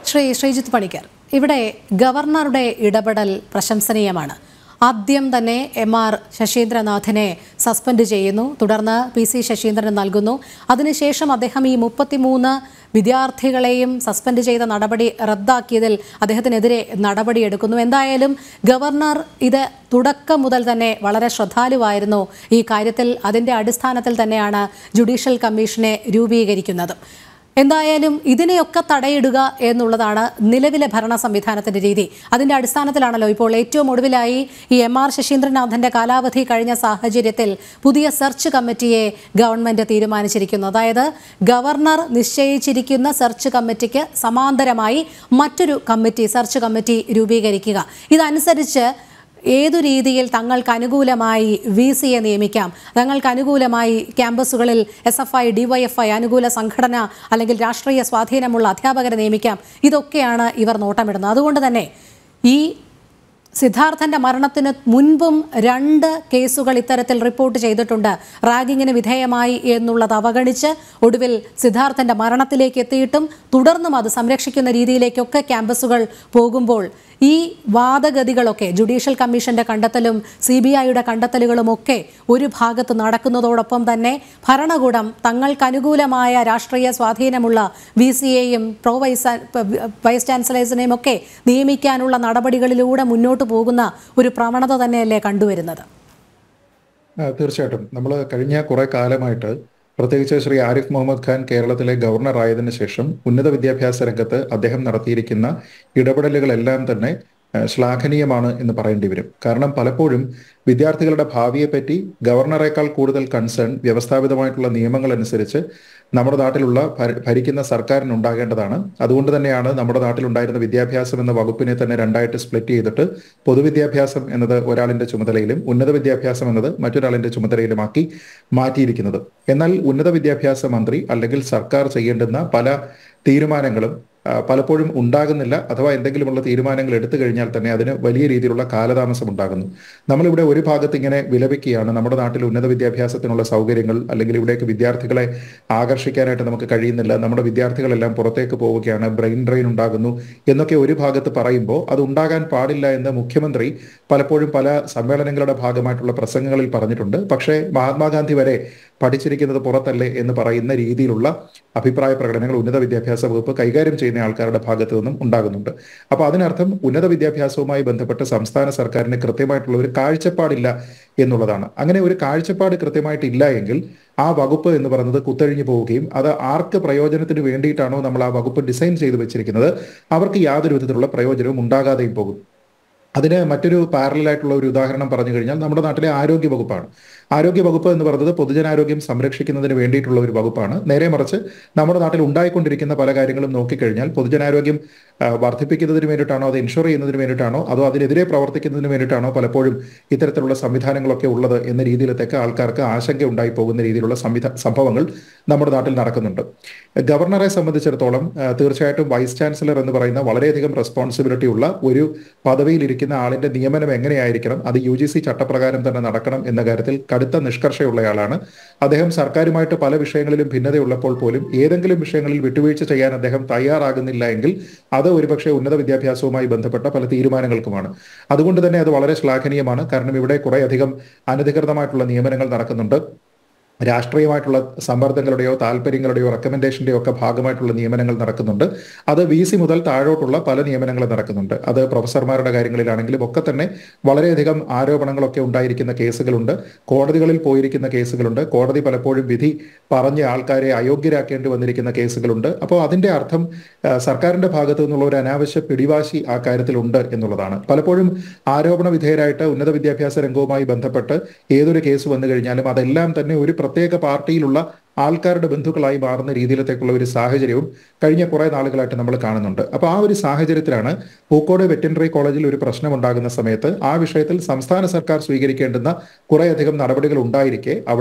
ശ്രീജിത്ത് പണിക്കർ, ഇവിടെ ഗവർണറുടെ ഇടപെടൽ പ്രശംസനീയമാണ്. ആദ്യം തന്നെ MR ശശീന്ദ്രനാഥിനെ സസ്പെൻഡ് ചെയ്യുന്നു, തുടർന്ന് PC ശശീന്ദ്രന് നൽകുന്നു. അതിനുശേഷം അദ്ദേഹം ഈ 33 വിദ്യാർത്ഥികളെയും സസ്പെൻഡ് ചെയ്ത നടപടി റദ്ദാക്കിയതിൽ അദ്ദേഹത്തിനെതിരെ നടപടിയെടുക്കുന്നു. എന്തായാലും ഗവർണർ ഇത് തുടക്കം മുതൽ തന്നെ വളരെ ശ്രദ്ധാലുവായിരുന്നു ഈ കാര്യത്തിൽ. അതിൻ്റെ അടിസ്ഥാനത്തിൽ തന്നെയാണ് ജുഡീഷ്യൽ കമ്മീഷനെ രൂപീകരിക്കുന്നത്. എന്തായാലും ഇതിനെയൊക്കെ തടയിടുക എന്നുള്ളതാണ് നിലവിലെ ഭരണ സംവിധാനത്തിൻ്റെ രീതി. അതിൻ്റെ അടിസ്ഥാനത്തിലാണല്ലോ ഇപ്പോൾ ഏറ്റവും ഒടുവിലായി ഈ MR ശശീന്ദ്രനാഥൻ്റെ കാലാവധി കഴിഞ്ഞ സാഹചര്യത്തിൽ പുതിയ സെർച്ച് കമ്മിറ്റിയെ ഗവൺമെൻറ് തീരുമാനിച്ചിരിക്കുന്നു. അതായത് ഗവർണർ നിശ്ചയിച്ചിരിക്കുന്ന സെർച്ച് കമ്മിറ്റിക്ക് സമാന്തരമായി മറ്റൊരു കമ്മിറ്റി, സെർച്ച് കമ്മിറ്റി രൂപീകരിക്കുക. ഇതനുസരിച്ച് ഏതു രീതിയിൽ തങ്ങൾക്ക് അനുകൂലമായി VCയെ നിയമിക്കാം, തങ്ങൾക്ക് അനുകൂലമായി ക്യാമ്പസുകളിൽ SFI, DYFI അനുകൂല സംഘടന അല്ലെങ്കിൽ രാഷ്ട്രീയ സ്വാധീനമുള്ള അധ്യാപകരെ നിയമിക്കാം. ഇതൊക്കെയാണ് ഇവർ നോട്ടമിടുന്നത്. അതുകൊണ്ട് തന്നെ ഈ സിദ്ധാർത്ഥൻ്റെ മരണത്തിന് മുൻപും 2 കേസുകൾ ഇത്തരത്തിൽ റിപ്പോർട്ട് ചെയ്തിട്ടുണ്ട്. റാഗിങ്ങിന് വിധേയമായി എന്നുള്ളത് അവഗണിച്ച് ഒടുവിൽ സിദ്ധാർത്ഥൻ്റെ മരണത്തിലേക്ക് എത്തിയിട്ടും തുടർന്നും അത് സംരക്ഷിക്കുന്ന രീതിയിലേക്കൊക്കെ ക്യാമ്പസുകൾ പോകുമ്പോൾ ഈ വാദഗതികളൊക്കെ ജുഡീഷ്യൽ കമ്മീഷന്റെ കണ്ടെത്തലും CBIയുടെ കണ്ടെത്തലുകളുമൊക്കെ ഒരു ഭാഗത്ത് നടക്കുന്നതോടൊപ്പം തന്നെ ഭരണകൂടം തങ്ങൾക്ക് അനുകൂലമായ രാഷ്ട്രീയ സ്വാധീനമുള്ള VCയെയും വൈസ് ചാൻസലേഴ്സിനെയും ഒക്കെ നിയമിക്കാനുള്ള നടപടികളിലൂടെ മുന്നോട്ട് പോകുന്ന ഒരു പ്രവണത തന്നെയല്ലേ കണ്ടുവരുന്നത്? തീർച്ചയായിട്ടും നമ്മൾ കഴിഞ്ഞ കുറെ കാലമായിട്ട്, പ്രത്യേകിച്ച് ശ്രീ ആരിഫ് മുഹമ്മദ് ഖാൻ കേരളത്തിലെ ഗവർണർ ആയതിനു ശേഷം ഉന്നത വിദ്യാഭ്യാസ രംഗത്ത് അദ്ദേഹം നടത്തിയിരിക്കുന്ന ഇടപെടലുകളെല്ലാം തന്നെ ശ്ലാഘനീയമാണ് എന്ന് പറയേണ്ടി വരും. കാരണം പലപ്പോഴും വിദ്യാർത്ഥികളുടെ ഭാവിയെപ്പറ്റി ഗവർണറേക്കാൾ കൂടുതൽ കൺസേൺ വ്യവസ്ഥാപിതമായിട്ടുള്ള നിയമങ്ങൾ അനുസരിച്ച് നമ്മുടെ നാട്ടിലുള്ള ഭരിക്കുന്ന സർക്കാരിനുണ്ടാകേണ്ടതാണ്. അതുകൊണ്ട് തന്നെയാണ് നമ്മുടെ നാട്ടിലുണ്ടായിരുന്ന വിദ്യാഭ്യാസം എന്ന വകുപ്പിനെ തന്നെ 2ആയിട്ട് സ്പ്ലിറ്റ് ചെയ്തിട്ട് പൊതുവിദ്യാഭ്യാസം എന്നത് ഒരാളിന്റെ ചുമതലയിലും ഉന്നത വിദ്യാഭ്യാസം എന്നത് മറ്റൊരാളിന്റെ ചുമതലയിലുമാക്കി മാറ്റിയിരിക്കുന്നത്. എന്നാൽ ഉന്നത വിദ്യാഭ്യാസ മന്ത്രി അല്ലെങ്കിൽ സർക്കാർ ചെയ്യേണ്ടുന്ന പല തീരുമാനങ്ങളും പലപ്പോഴും ഉണ്ടാകുന്നില്ല. അഥവാ എന്തെങ്കിലുമുള്ള തീരുമാനങ്ങൾ എടുത്തു കഴിഞ്ഞാൽ തന്നെ അതിന് വലിയ രീതിയിലുള്ള കാലതാമസം ഉണ്ടാകുന്നു. നമ്മളിവിടെ ഒരു ഭാഗത്ത് ഇങ്ങനെ വിലപിക്കുകയാണ്, നമ്മുടെ നാട്ടിൽ ഉന്നത വിദ്യാഭ്യാസത്തിനുള്ള സൗകര്യങ്ങൾ അല്ലെങ്കിൽ ഇവിടേക്ക് വിദ്യാർത്ഥികളെ ആകർഷിക്കാനായിട്ട് നമുക്ക് കഴിയുന്നില്ല, നമ്മുടെ വിദ്യാർത്ഥികളെല്ലാം പുറത്തേക്ക് പോവുകയാണ്, ബ്രെയിൻ ഡ്രെയിൻ ഉണ്ടാകുന്നു എന്നൊക്കെ ഒരു ഭാഗത്ത് പറയുമ്പോൾ അത് ഉണ്ടാകാൻ പാടില്ല എന്ന് മുഖ്യമന്ത്രി പലപ്പോഴും പല സമ്മേളനങ്ങളുടെ ഭാഗമായിട്ടുള്ള പ്രസംഗങ്ങളിൽ പറഞ്ഞിട്ടുണ്ട്. പക്ഷേ മഹാത്മാഗാന്ധി വരെ പഠിച്ചിരിക്കുന്നത് പുറത്തല്ലേ എന്ന് പറയുന്ന രീതിയിലുള്ള അഭിപ്രായ പ്രകടനങ്ങൾ ഉന്നത വിദ്യാഭ്യാസ വകുപ്പ് കൈകാര്യം ചെയ്യുന്ന ആൾക്കാരുടെ ഭാഗത്തു നിന്നും ഉണ്ടാകുന്നുണ്ട്. അപ്പോൾ അതിനർത്ഥം ഉന്നത വിദ്യാഭ്യാസവുമായി ബന്ധപ്പെട്ട് സംസ്ഥാന സർക്കാരിന് കൃത്യമായിട്ടുള്ള ഒരു കാഴ്ചപ്പാടില്ല എന്നുള്ളതാണ്. അങ്ങനെ ഒരു കാഴ്ചപ്പാട് കൃത്യമായിട്ടില്ല എങ്കിൽ ആ വകുപ്പ് എന്ന് പറയുന്നത് കുത്തഴിഞ്ഞു പോവുകയും അത് ആർക്ക് പ്രയോജനത്തിന് വേണ്ടിയിട്ടാണോ നമ്മൾ ആ വകുപ്പ് ഡിസൈൻ ചെയ്ത് വെച്ചിരിക്കുന്നത് അവർക്ക് യാതൊരു വിധത്തിലുള്ള പ്രയോജനവും ഉണ്ടാകാതെയും പോകും. അതിന് മറ്റൊരു പാരലായിട്ടുള്ള ഒരു ഉദാഹരണം പറഞ്ഞു കഴിഞ്ഞാൽ നമ്മുടെ നാട്ടിലെ ആരോഗ്യ വകുപ്പാണ്. ആരോഗ്യ വകുപ്പ് എന്ന് പറയുന്നത് പൊതുജനാരോഗ്യം സംരക്ഷിക്കുന്നതിന് വേണ്ടിയിട്ടുള്ള ഒരു വകുപ്പാണ്. നേരെ മറിച്ച് നമ്മുടെ നാട്ടിൽ ഉണ്ടായിക്കൊണ്ടിരിക്കുന്ന പല കാര്യങ്ങളും നോക്കിക്കഴിഞ്ഞാൽ പൊതുജനാരോഗ്യം വർദ്ധിപ്പിക്കുന്നതിന് വേണ്ടിയിട്ടാണോ, അത് ഇൻഷുർ ചെയ്യുന്നതിന് വേണ്ടിയിട്ടാണോ, അതോ അതിനെതിരെ പ്രവർത്തിക്കുന്നതിന് വേണ്ടിയിട്ടാണോ പലപ്പോഴും ഇത്തരത്തിലുള്ള സംവിധാനങ്ങളൊക്കെ ഉള്ളത് എന്ന രീതിയിലത്തേക്ക് ആൾക്കാർക്ക് ആശങ്ക ഉണ്ടായി പോകുന്ന രീതിയിലുള്ള സംഭവങ്ങൾ നമ്മുടെ നാട്ടിൽ നടക്കുന്നുണ്ട്. ഗവർണറെ സംബന്ധിച്ചിടത്തോളം തീർച്ചയായിട്ടും വൈസ് ചാൻസലർ എന്ന് പറയുന്ന വളരെയധികം റെസ്പോൺസിബിലിറ്റി ഉള്ള ഒരു പദവിയിലിരിക്കുന്ന ആളിന്റെ നിയമനം എങ്ങനെയായിരിക്കണം, അത് UGC ചട്ടപ്രകാരം തന്നെ നടക്കണം എന്ന കാര്യത്തിൽ കടുത്ത നിഷ്കർഷയുള്ളയാളാണ് അദ്ദേഹം. സർക്കാരുമായിട്ട് പല വിഷയങ്ങളിലും ഭിന്നതയുള്ളപ്പോൾ പോലും ഏതെങ്കിലും വിഷയങ്ങളിൽ വിട്ടുവീഴ്ച ചെയ്യാൻ അദ്ദേഹം തയ്യാറാകുന്നില്ല എങ്കിൽ അത് ഒരുപക്ഷെ ഉന്നത വിദ്യാഭ്യാസവുമായി ബന്ധപ്പെട്ട പല തീരുമാനങ്ങൾക്കുമാണ്. അതുകൊണ്ട് തന്നെ അത് വളരെ ശ്ലാഘനീയമാണ്. കാരണം ഇവിടെ കുറേയധികം അനധികൃതമായിട്ടുള്ള നിയമനങ്ങൾ നടക്കുന്നുണ്ട്. രാഷ്ട്രീയമായിട്ടുള്ള സമ്മർദ്ദങ്ങളുടെയോ താല്പര്യങ്ങളുടെയോ റെക്കമെൻഡേഷന്റെയോ ഒക്കെ ഭാഗമായിട്ടുള്ള നിയമനങ്ങൾ നടക്കുന്നുണ്ട്. അത് VC മുതൽ താഴോട്ടുള്ള പല നിയമനങ്ങളും നടക്കുന്നുണ്ട്. അത് പ്രൊഫസർമാരുടെ കാര്യങ്ങളിലാണെങ്കിലും ഒക്കെ തന്നെ വളരെയധികം ആരോപണങ്ങളൊക്കെ ഉണ്ടായിരിക്കുന്ന കേസുകളുണ്ട്. കോടതികളിൽ പോയിരിക്കുന്ന കേസുകളുണ്ട്. കോടതി പലപ്പോഴും വിധി പറഞ്ഞ ആൾക്കാരെ അയോഗ്യരാക്കേണ്ടി വന്നിരിക്കുന്ന കേസുകളുണ്ട്. അപ്പോൾ അതിന്റെ അർത്ഥം സർക്കാരിന്റെ ഭാഗത്തു നിന്നുള്ള ഒരു അനാവശ്യ പിടിവാശി ആ കാര്യത്തിലുണ്ട് എന്നുള്ളതാണ്. പലപ്പോഴും ആരോപണ വിധേയരായിട്ട് ഉന്നത വിദ്യാഭ്യാസ രംഗവുമായി ബന്ധപ്പെട്ട് ഏതൊരു കേസ് വന്നു കഴിഞ്ഞാലും അതെല്ലാം തന്നെ ഒരു പ്രത്യേക പാർട്ടിയിലുള്ള ആൾക്കാരുടെ ബന്ധുക്കളായി മാറുന്ന രീതിയിലത്തേക്കുള്ള ഒരു സാഹചര്യവും കഴിഞ്ഞ കുറെ നാളുകളായിട്ട് നമ്മൾ കാണുന്നുണ്ട്. അപ്പോൾ ആ ഒരു സാഹചര്യത്തിലാണ് പൂക്കോട് വെറ്ററിനറി കോളേജിൽ ഒരു പ്രശ്നം ഉണ്ടാകുന്ന സമയത്ത് ആ വിഷയത്തിൽ സംസ്ഥാന സർക്കാർ സ്വീകരിക്കേണ്ടുന്ന കുറേയധികം നടപടികൾ ഉണ്ടായിരിക്കെ അവിടെ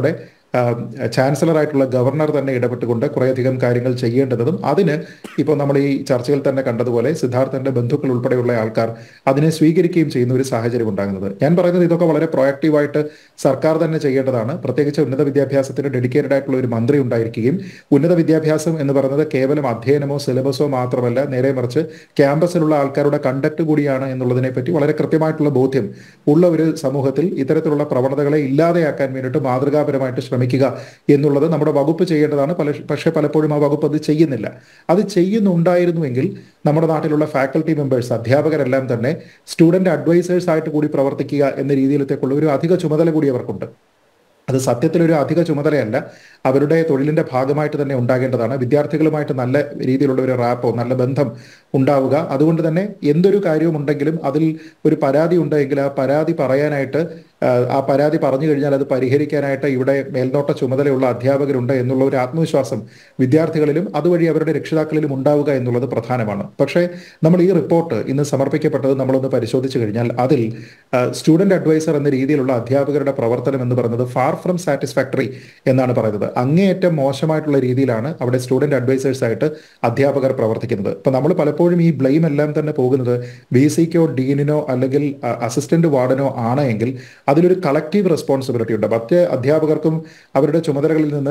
ചാൻസലറായിട്ടുള്ള ഗവർണർ തന്നെ ഇടപെട്ടുകൊണ്ട് കുറേയധികം കാര്യങ്ങൾ ചെയ്യേണ്ടതും അതിന് ഇപ്പോൾ നമ്മൾ ഈ ചർച്ചയിൽ തന്നെ കണ്ടതുപോലെ സിദ്ധാർത്ഥന്റെ ബന്ധുക്കൾ ഉൾപ്പെടെയുള്ള ആൾക്കാർ അതിനെ സ്വീകരിക്കുകയും ചെയ്യുന്ന ഒരു സാഹചര്യം ഉണ്ടാകുന്നത്. ഞാൻ പറയുന്നത് ഇതൊക്കെ വളരെ പ്രൊയാക്റ്റീവായിട്ട് സർക്കാർ തന്നെ ചെയ്യേണ്ടതാണ്. പ്രത്യേകിച്ച് ഉന്നത വിദ്യാഭ്യാസത്തിന് ഡെഡിക്കേറ്റഡ് ആയിട്ടുള്ള ഒരു മന്ത്രി ഉണ്ടായിരിക്കുകയും ഉന്നത വിദ്യാഭ്യാസം എന്ന് പറയുന്നത് കേവലം അധ്യയനമോ സിലബസോ മാത്രമല്ല, നേരെ മറിച്ച് ക്യാമ്പസിലുള്ള ആൾക്കാരുടെ കണ്ടക്ട് കൂടിയാണ് എന്നുള്ളതിനെ പറ്റി വളരെ കൃത്യമായിട്ടുള്ള ബോധ്യം ഉള്ള ഒരു സമൂഹത്തിൽ ഇത്തരത്തിലുള്ള പ്രവണതകളെ ഇല്ലാതെയാക്കാൻ വേണ്ടിയിട്ട് മാതൃകാപരമായിട്ട് ശ്രമിക്കുക എന്നുള്ളത് നമ്മുടെ വകുപ്പ് ചെയ്യേണ്ടതാണ്. പക്ഷേ പലപ്പോഴും ആ വകുപ്പ് അത് ചെയ്യുന്നില്ല. അത് ചെയ്യുന്നുണ്ടായിരുന്നുവെങ്കിൽ നമ്മുടെ നാട്ടിലുള്ള ഫാക്കൽറ്റി മെമ്പേഴ്സ്, അധ്യാപകരെല്ലാം തന്നെ സ്റ്റുഡന്റ് അഡ്വൈസേഴ്സ് ആയിട്ട് കൂടി പ്രവർത്തിക്കുക എന്ന രീതിയിലത്തേക്കുള്ള ഒരു അധിക ചുമതല കൂടി അവർക്കുണ്ട്. അത് സത്യത്തിലൊരു അധിക ചുമതലയല്ല, അവരുടെ തൊഴിലിന്റെ ഭാഗമായിട്ട് തന്നെ ഉണ്ടാകേണ്ടതാണ്. വിദ്യാർത്ഥികളുമായിട്ട് നല്ല രീതിയിലുള്ള ഒരു റാപ്പോ നല്ല ബന്ധം ഉണ്ടാവുക. അതുകൊണ്ട് തന്നെ എന്തൊരു കാര്യവും ഉണ്ടെങ്കിലും അതിൽ ഒരു പരാതി ഉണ്ടെങ്കിൽ ആ പരാതി പറയാനായിട്ട്, ആ പരാതി പറഞ്ഞു കഴിഞ്ഞാൽ അത് പരിഹരിക്കാനായിട്ട് ഇവിടെ മേൽനോട്ട ചുമതലയുള്ള അധ്യാപകരുണ്ട് എന്നുള്ള ഒരു ആത്മവിശ്വാസം വിദ്യാർത്ഥികളിലും അതുവഴി അവരുടെ രക്ഷിതാക്കളിലും ഉണ്ടാവുക എന്നുള്ളത് പ്രധാനമാണ്. പക്ഷേ നമ്മൾ ഈ റിപ്പോർട്ട് ഇന്ന് സമർപ്പിക്കപ്പെട്ടത് നമ്മളൊന്ന് പരിശോധിച്ചു കഴിഞ്ഞാൽ അതിൽ സ്റ്റുഡന്റ് അഡ്വൈസർ എന്ന രീതിയിലുള്ള അധ്യാപകരുടെ പ്രവർത്തനം എന്ന് പറയുന്നത് ഫാർ ഫ്രം സാറ്റിസ്ഫാക്ടറി എന്നാണ് പറയുന്നത്. അങ്ങേയറ്റം മോശമായിട്ടുള്ള രീതിയിലാണ് അവിടെ സ്റ്റുഡന്റ് അഡ്വൈസേഴ്സ് ആയിട്ട് അധ്യാപകർ പ്രവർത്തിക്കുന്നത്. ഇപ്പൊ നമ്മൾ പലപ്പോഴും ഈ ബ്ലെയിം എല്ലാം തന്നെ പോകുന്നത് VC-ക്കോ ഡീനിനോ അല്ലെങ്കിൽ അസിസ്റ്റന്റ് വാർഡനോ ആണെങ്കിൽ അതിലൊരു കളക്റ്റീവ് റെസ്പോൺസിബിലിറ്റി ഉണ്ട്. മറ്റ് അധ്യാപകർക്കും അവരുടെ ചുമതലകളിൽ നിന്ന്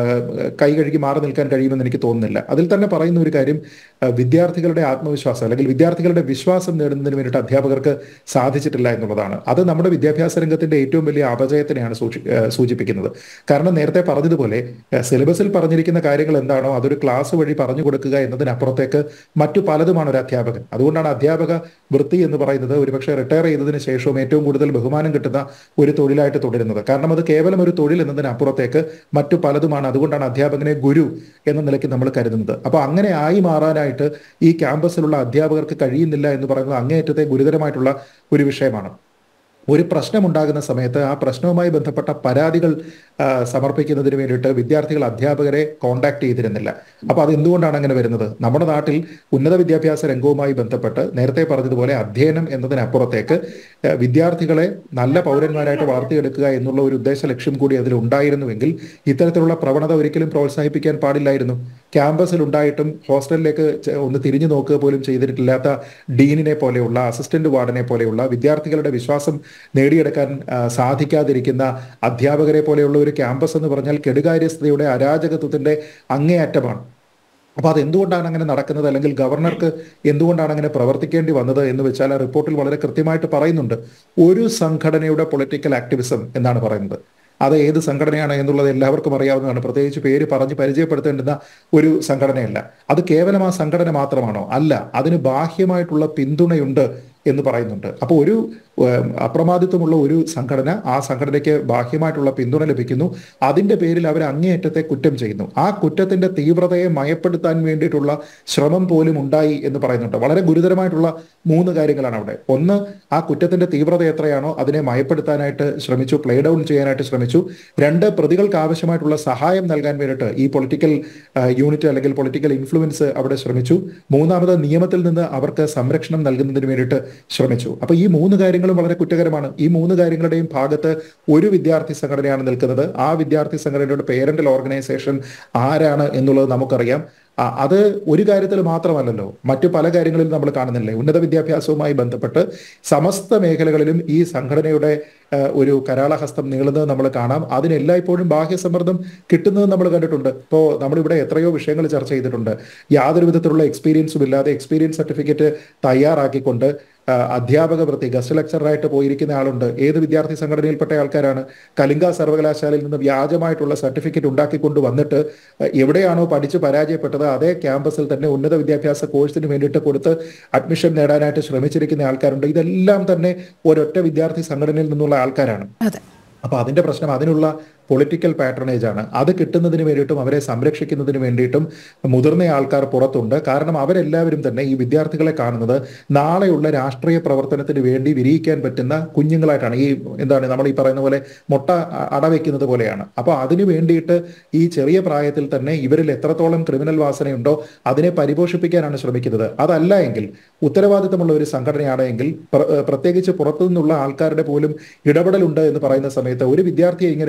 കൈ കഴുകി മാറി നിൽക്കാൻ കഴിയുമെന്ന് എനിക്ക് തോന്നുന്നില്ല. അതിൽ തന്നെ പറയുന്ന ഒരു കാര്യം, വിദ്യാർത്ഥികളുടെ ആത്മവിശ്വാസം അല്ലെങ്കിൽ വിദ്യാർത്ഥികളുടെ വിശ്വാസം നേടുന്നതിന് വേണ്ടിയിട്ട് അധ്യാപകർക്ക് സാധിച്ചിട്ടില്ല എന്നുള്ളതാണ്. അത് നമ്മുടെ വിദ്യാഭ്യാസ രംഗത്തിന്റെ ഏറ്റവും വലിയ അപജയത്തിനെയാണ് സൂചിപ്പിക്കുന്നത്. കാരണം നേരത്തെ പറഞ്ഞതുപോലെ സിലബസിൽ പറഞ്ഞിരിക്കുന്ന കാര്യങ്ങൾ എന്താണോ അതൊരു ക്ലാസ് വഴി പറഞ്ഞു കൊടുക്കുക എന്നതിനപ്പുറത്തേക്ക് മറ്റു പലതുമാണ് ഒരു അധ്യാപകൻ. അതുകൊണ്ടാണ് അധ്യാപക വൃത്തി എന്ന് പറയുന്നത് ഒരുപക്ഷെ റിട്ടയർ ചെയ്തതിനു ശേഷവും ഏറ്റവും കൂടുതൽ ബഹുമാനം കിട്ടുന്ന ഒരു തൊഴിലായിട്ട് തുടരുന്നത്. കാരണം അത് കേവലം ഒരു തൊഴിൽ എന്നതിനപ്പുറത്തേക്ക് മറ്റു പലതുമാണ്. അതുകൊണ്ടാണ് അധ്യാപകനെ ഗുരു എന്ന നിലയ്ക്ക് നമ്മൾ കരുതുന്നത്. അപ്പൊ അങ്ങനെ ആയി മാറാനായിട്ട് ഈ ക്യാമ്പസിലുള്ള അധ്യാപകർക്ക് കഴിയുന്നില്ല എന്ന് പറയുന്നത് അങ്ങേയറ്റത്തെ ഗുരുതരമായിട്ടുള്ള ഒരു വിഷയമാണ്. ഒരു പ്രശ്നമുണ്ടാകുന്ന സമയത്ത് ആ പ്രശ്നവുമായി ബന്ധപ്പെട്ട പരാതികൾ സമർപ്പിക്കുന്നതിന് വേണ്ടിയിട്ട് വിദ്യാർത്ഥികൾ അധ്യാപകരെ കോണ്ടാക്ട് ചെയ്തിരുന്നില്ല. അപ്പൊ അത് എന്തുകൊണ്ടാണ് അങ്ങനെ വരുന്നത്? നമ്മുടെ നാട്ടിൽ ഉന്നത വിദ്യാഭ്യാസ രംഗവുമായി ബന്ധപ്പെട്ട് നേരത്തെ പറഞ്ഞതുപോലെ അധ്യയനം എന്നതിനപ്പുറത്തേക്ക് വിദ്യാർത്ഥികളെ നല്ല പൗരന്മാരായിട്ട് വളർത്തിയെടുക്കുക എന്നുള്ള ഒരു ഉദ്ദേശ ലക്ഷ്യം കൂടി അതിൽ ഉണ്ടായിരുന്നുവെങ്കിൽ ഇത്തരത്തിലുള്ള പ്രവണത ഒരിക്കലും പ്രോത്സാഹിപ്പിക്കാൻ പാടില്ലായിരുന്നു. ക്യാമ്പസിൽ ഉണ്ടായിട്ടും ഹോസ്റ്റലിലേക്ക് ഒന്ന് തിരിഞ്ഞു നോക്കുക പോലും ചെയ്തിട്ടില്ലാത്ത ഡീനിനെ പോലെയുള്ള, അസിസ്റ്റന്റ് വാർഡനെ പോലെയുള്ള, വിദ്യാർത്ഥികളുടെ വിശ്വാസം നേടിയെടുക്കാൻ സാധിക്കാതിരിക്കുന്ന അധ്യാപകരെ പോലെയുള്ള ഒരു ക്യാമ്പസ് എന്ന് പറഞ്ഞാൽ കെടുകാര്യസ്ഥതയുടെ അരാജകത്വത്തിന്റെ അങ്ങേയറ്റമാണ്. അപ്പൊ അത് എന്തുകൊണ്ടാണ് അങ്ങനെ നടക്കുന്നത്, അല്ലെങ്കിൽ ഗവർണർക്ക് എന്തുകൊണ്ടാണ് അങ്ങനെ പ്രവർത്തിക്കേണ്ടി വന്നത് എന്ന് വെച്ചാൽ ആ റിപ്പോർട്ടിൽ വളരെ കൃത്യമായിട്ട് പറയുന്നുണ്ട്. ഒരു സംഘടനയുടെ പൊളിറ്റിക്കൽ ആക്ടിവിസം എന്നാണ് പറയുന്നത്. അത് ഏത് സംഘടനയാണ് എന്നുള്ളത് എല്ലാവർക്കും അറിയാവുന്നതാണ്. പ്രത്യേകിച്ച് പേര് പറഞ്ഞ് പരിചയപ്പെടുത്തേണ്ടുന്ന ഒരു സംഘടനയല്ല. അത് കേവലം ആ സംഘടന മാത്രമാണോ? അല്ല, അതിന് ബാഹ്യമായിട്ടുള്ള പിന്തുണയുണ്ട് എന്ന് പറയുന്നുണ്ട്. അപ്പോൾ ഒരു അപ്രമാദിത്വമുള്ള ഒരു സംഘടന, ആ സംഘടനയ്ക്ക് ബാഹ്യമായിട്ടുള്ള പിന്തുണ ലഭിക്കുന്നു. അതിന്റെ പേരിൽ അവർ അങ്ങേയറ്റത്തെ കുറ്റം ചെയ്യുന്നു. ആ കുറ്റത്തിന്റെ തീവ്രതയെ മയപ്പെടുത്താൻ വേണ്ടിയിട്ടുള്ള ശ്രമം പോലും ഉണ്ടായി എന്ന് പറയുന്നുണ്ട്. വളരെ ഗുരുതരമായിട്ടുള്ള 3 കാര്യങ്ങളാണ് അവിടെ. ഒന്ന്, ആ കുറ്റത്തിന്റെ തീവ്രത എത്രയാണോ അതിനെ മയപ്പെടുത്താനായിട്ട് ശ്രമിച്ചു, പ്ലേ ഡൗൺ ചെയ്യാനായിട്ട് ശ്രമിച്ചു. 2, പ്രതികൾക്ക് ആവശ്യമായിട്ടുള്ള സഹായം നൽകാൻ വേണ്ടിയിട്ട് ഈ പൊളിറ്റിക്കൽ യൂണിറ്റ് അല്ലെങ്കിൽ പൊളിറ്റിക്കൽ ഇൻഫ്ലുവൻസ് അവിടെ ശ്രമിച്ചു. 3, നിയമത്തിൽ നിന്ന് അവർക്ക് സംരക്ഷണം നൽകുന്നതിന് വേണ്ടിയിട്ട് ശ്രമിച്ചു. അപ്പൊ ഈ 3 കാര്യങ്ങളും വളരെ കുറ്റകരമാണ്. ഈ 3 കാര്യങ്ങളുടെയും ഭാഗത്ത് ഒരു വിദ്യാർത്ഥി സംഘടനയാണ് നിൽക്കുന്നത്. ആ വിദ്യാർത്ഥി സംഘടനയുടെ പേരന്റൽ ഓർഗനൈസേഷൻ ആരാണ് എന്നുള്ളത് നമുക്കറിയാം. അത് ഒരു കാര്യത്തിൽ മാത്രമല്ലല്ലോ, മറ്റു പല കാര്യങ്ങളിലും നമ്മൾ കാണുന്നില്ലേ. ഉന്നത വിദ്യാഭ്യാസവുമായി ബന്ധപ്പെട്ട് സമസ്ത മേഖലകളിലും ഈ സംഘടനയുടെ ഒരു കരാളഹസ്തം നീളുന്നത് നമ്മൾ കാണാം. അതിനെല്ലായ്പ്പോഴും ബാഹ്യസമ്മർദ്ദം കിട്ടുന്നത് നമ്മൾ കണ്ടിട്ടുണ്ട്. ഇപ്പോൾ നമ്മളിവിടെ എത്രയോ വിഷയങ്ങൾ ചർച്ച ചെയ്തിട്ടുണ്ട്. യാതൊരു വിധത്തിലുള്ള എക്സ്പീരിയൻസും ഇല്ലാതെ എക്സ്പീരിയൻസ് സർട്ടിഫിക്കറ്റ് തയ്യാറാക്കിക്കൊണ്ട് അധ്യാപക വൃത്തി ഗസ്റ്റ് ലെക്ചറായിട്ട് പോയിരിക്കുന്ന ആളുണ്ട്. ഏത് വിദ്യാർത്ഥി സംഘടനയിൽപ്പെട്ട ആൾക്കാരാണ്? കലിംഗ സർവകലാശാലയിൽ നിന്ന് വ്യാജമായിട്ടുള്ള സർട്ടിഫിക്കറ്റ് ഉണ്ടാക്കിക്കൊണ്ട് വന്നിട്ട് എവിടെയാണോ പഠിച്ച് പരാജയപ്പെട്ടത് അതേ ക്യാമ്പസിൽ തന്നെ ഉന്നത വിദ്യാഭ്യാസ കോഴ്സിന് വേണ്ടിയിട്ട് കൊടുത്ത് അഡ്മിഷൻ നേടാനായിട്ട് ശ്രമിച്ചിരിക്കുന്ന ആൾക്കാരുണ്ട്. ഇതെല്ലാം തന്നെ ഒരൊറ്റ വിദ്യാർത്ഥി സംഘടനയിൽ നിന്നുള്ള ആൾക്കാരാണ്. അപ്പൊ അതിന്റെ പ്രശ്നം അതിനുള്ള പൊളിറ്റിക്കൽ പാട്രണേജ് ആണ്. അത് കിട്ടുന്നതിന് വേണ്ടിയിട്ടും അവരെ സംരക്ഷിക്കുന്നതിന് വേണ്ടിയിട്ടും മുതിർന്ന ആൾക്കാർ പുറത്തുണ്ട്. കാരണം അവരെല്ലാവരും തന്നെ ഈ വിദ്യാർത്ഥികളെ കാണുന്നത് നാളെയുള്ള രാഷ്ട്രീയ പ്രവർത്തനത്തിന് വേണ്ടി വിരിയിക്കാൻ പറ്റുന്ന കുഞ്ഞുങ്ങളായിട്ടാണ്. ഈ എന്താണ് നമ്മൾ ഈ പറയുന്ന പോലെ മുട്ട അടവെക്കുന്നത് പോലെയാണ്. അപ്പൊ അതിനു വേണ്ടിയിട്ട് ഈ ചെറിയ പ്രായത്തിൽ തന്നെ ഇവരിൽ എത്രത്തോളം ക്രിമിനൽ വാസനയുണ്ടോ അതിനെ പരിപോഷിപ്പിക്കാനാണ് ശ്രമിക്കുന്നത്. അതല്ല എങ്കിൽ ഉത്തരവാദിത്തമുള്ള ഒരു സംഘടനയാണ് എങ്കിൽ പ്രത്യേകിച്ച് പുറത്തു നിന്നുള്ള ആൾക്കാരുടെ പോലും ഇടപെടലുണ്ട് എന്ന് പറയുന്ന സമയത്ത് ഒരു വിദ്യാർത്ഥിയെ ഇങ്ങനെ 2 ദിവസം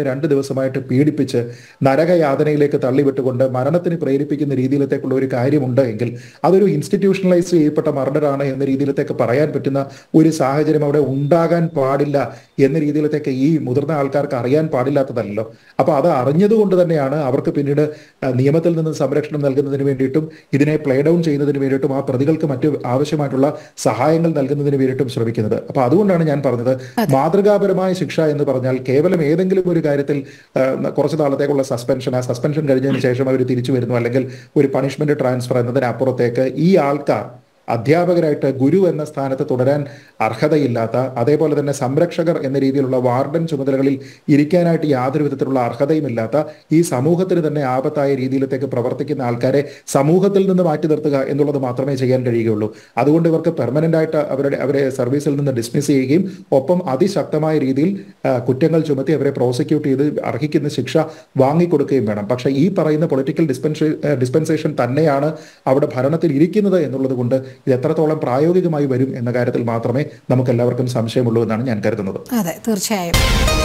ദിവസമായിട്ട് പീഡിപ്പിച്ച് നരകയാതനയിലേക്ക് തള്ളിവിട്ടുകൊണ്ട് മരണത്തിന് പ്രേരിപ്പിക്കുന്ന രീതിയിലത്തേക്കുള്ള ഒരു കാര്യമുണ്ട് എങ്കിൽ അതൊരു ഇൻസ്റ്റിറ്റ്യൂഷണലൈസ് ചെയ്യപ്പെട്ട മർഡറാണ് എന്ന രീതിയിലത്തേക്ക് പറയാൻ പറ്റുന്ന ഒരു സാഹചര്യം അവിടെ ഉണ്ടാകാൻ പാടില്ല എന്ന രീതിയിലത്തേക്ക് ഈ മുതിർന്ന ആൾക്കാർക്ക് അറിയാൻ പാടില്ലാത്തതല്ലോ. അപ്പൊ അത് അറിഞ്ഞതുകൊണ്ട് തന്നെയാണ് അവർക്ക് പിന്നീട് നിയമത്തിൽ നിന്ന് സംരക്ഷണം നൽകുന്നതിന് വേണ്ടിയിട്ടും ഇതിനെ പ്ലേ ഡൗൺ ചെയ്യുന്നതിന് വേണ്ടിയിട്ടും ആ പ്രതികൾക്ക് മറ്റു ആവശ്യമായിട്ടുള്ള സഹായങ്ങൾ നൽകുന്നതിന് വേണ്ടിയിട്ടും ശ്രമിക്കുന്നത്. അപ്പൊ അതുകൊണ്ടാണ് ഞാൻ പറഞ്ഞത് മാതൃകാപരമായ ശിക്ഷ എന്ന് പറഞ്ഞാൽ കേവലം ഏതെങ്കിലും ഒരു കാര്യത്തിൽ കുറച്ച് നാളത്തേക്കുള്ള സസ്പെൻഷൻ, ആ സസ്പെൻഷൻ കഴിഞ്ഞതിന് ശേഷം അവർ തിരിച്ചു വരുന്നു, അല്ലെങ്കിൽ ഒരു പണിഷ്മെന്റ് ട്രാൻസ്ഫർ എന്നതിനപ്പുറത്തേക്ക് ഈ ആൾക്കാർ അധ്യാപകരായിട്ട് ഗുരു എന്ന സ്ഥാനത്ത് തുടരാൻ അർഹതയില്ലാത്ത, അതേപോലെ തന്നെ സംരക്ഷകർ എന്ന രീതിയിലുള്ള വാർഡൻ ചുമതലകളിൽ ഇരിക്കാനായിട്ട് യാതൊരു വിധത്തിലുള്ള അർഹതയുമില്ലാത്ത, ഈ സമൂഹത്തിന് തന്നെ ആപത്തായ രീതിയിലത്തേക്ക് പ്രവർത്തിക്കുന്ന ആൾക്കാരെ സമൂഹത്തിൽ നിന്ന് മാറ്റി നിർത്തുക എന്നുള്ളത് മാത്രമേ ചെയ്യാൻ കഴിയുകയുള്ളൂ. അതുകൊണ്ട് ഇവർക്ക് പെർമനന്റ് ആയിട്ട് അവരെ സർവീസിൽ നിന്ന് ഡിസ്മിസ് ചെയ്യുകയും ഒപ്പം അതിശക്തമായ രീതിയിൽ കുറ്റങ്ങൾ ചുമത്തി അവരെ പ്രോസിക്യൂട്ട് ചെയ്ത് അർഹിക്കുന്ന ശിക്ഷ വാങ്ങിക്കൊടുക്കുകയും വേണം. പക്ഷേ ഈ പറയുന്ന പൊളിറ്റിക്കൽ ഡിസ്പെൻസേഷൻ തന്നെയാണ് അവിടെ ഭരണത്തിൽ ഇരിക്കുന്നത് എന്നുള്ളത് കൊണ്ട് ഇത് എത്രത്തോളം പ്രായോഗികമായി വരും എന്ന കാര്യത്തിൽ മാത്രമേ നമുക്ക് എല്ലാവർക്കും സംശയമുള്ളൂ എന്നാണ് ഞാൻ കരുതുന്നത്. അതെ, തീർച്ചയായും.